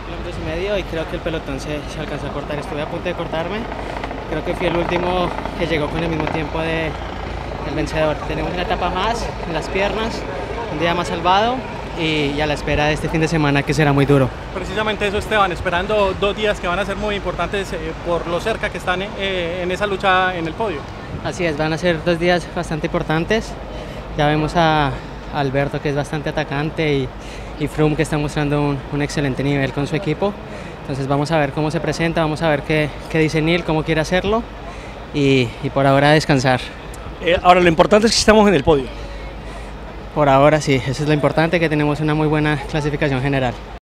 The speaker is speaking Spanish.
kilómetros y medio y creo que el pelotón se alcanzó a cortar. Estuve a punto de cortarme. Creo que fui el último que llegó con el mismo tiempo del vencedor. Tenemos una etapa más en las piernas, un día más salvado y a la espera de este fin de semana que será muy duro. Precisamente eso, Esteban, esperando 2 días que van a ser muy importantes por lo cerca que están en esa lucha en el podio. Así es, van a ser 2 días bastante importantes. Ya vemos a Alberto, que es bastante atacante, y Froome, que está mostrando un excelente nivel con su equipo. Entonces vamos a ver cómo se presenta, vamos a ver qué dice Neil, cómo quiere hacerlo y por ahora descansar. Ahora lo importante es que estamos en el podio. Por ahora sí, eso es lo importante, que tenemos una muy buena clasificación general.